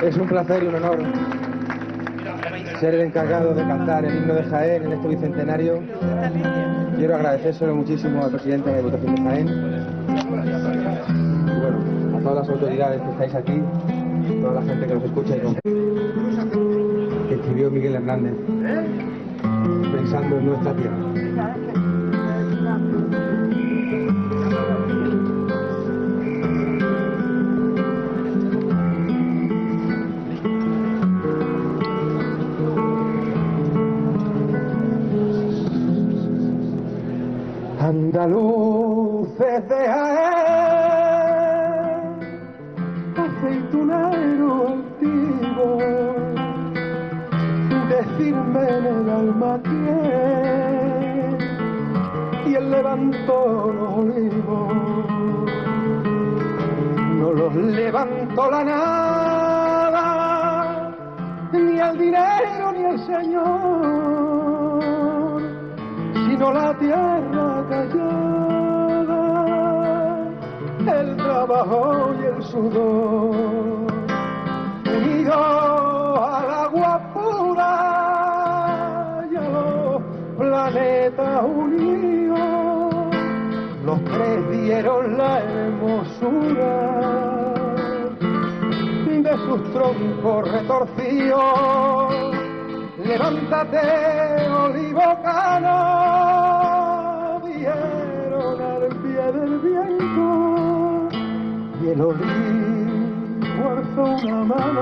Es un placer y un honor ser el encargado de cantar el himno de Jaén en este bicentenario. Quiero agradecérselo muchísimo al presidente de la Diputación de Jaén y bueno, a todas las autoridades que estáis aquí, toda la gente que nos escucha y que escribió Miguel Hernández pensando en nuestra tierra. Andaluces de Jaén, aceitunero altivo, decirme en el alma quién levantó los olivos. No los levantó la nada, ni el dinero ni el Señor, sino la tierra callada, el trabajo y el sudor, unidos al agua pura y a los planetas unidos, los tres dieron la hermosura de sus troncos retorcidos. Levántate, olivo cano, dieron al pie del viento, y el olivo alzó una mano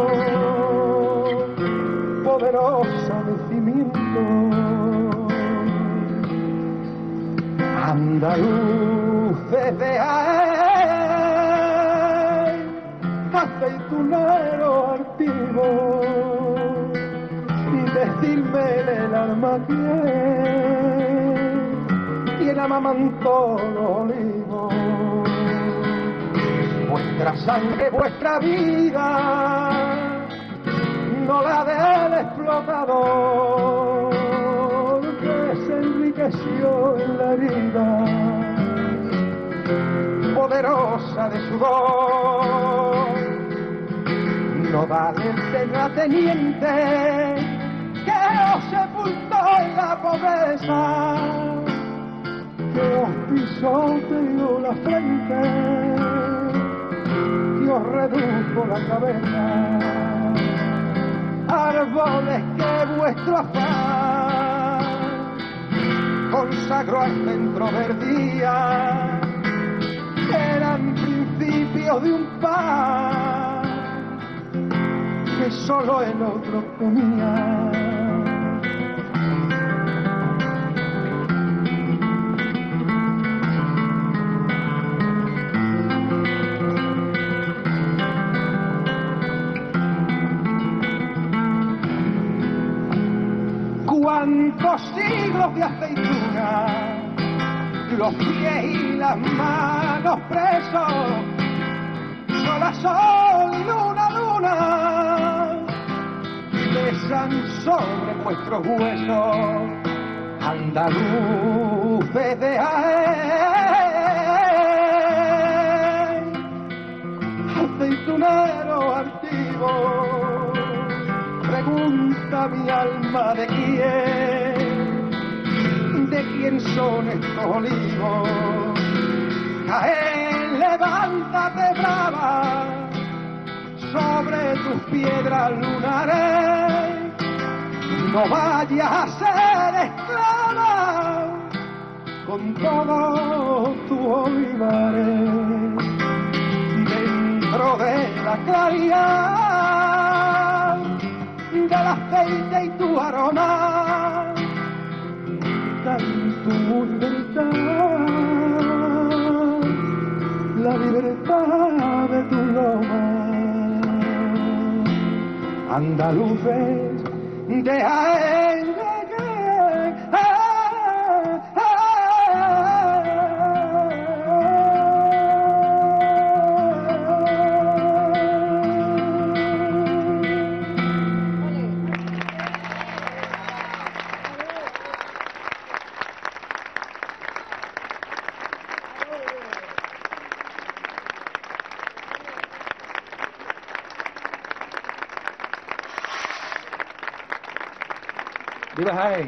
poderosa de cimiento. Andaluces de Jaén, aceitunero altivo, decirme en el alma quién amamantó los olivos. Vuestra sangre, vuestra vida, no la del explotador que se enriqueció en la herida poderosa de sudor. No vale el terrateniente que os sepultó en la pobreza, que os pisoteó la frente, que os redujo la cabeza. Árboles que vuestro afán consagró al centro del día, eran principios de un pan que solo el otro comía. Cuántos siglos de aceituna, los pies y las manos presos, sol a sol y luna a luna, pesan sobre vuestros huesos. Andaluces de Jaén, aceitunero altivo, pregunta mi alma de quién son estos olivos. Jaén, levántate brava sobre tus piedras lunares, no vayas a ser esclava con todos tus olivares. Dentro de la claridad del aceite y tu aroma, dan tu libertad, la libertad de tu loma. Andaluces de Jaén, ¡Viva Jaén!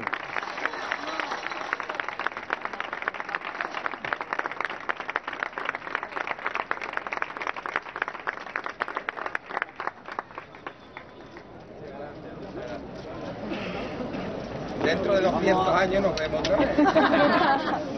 Dentro de 200 años nos vemos otra vez.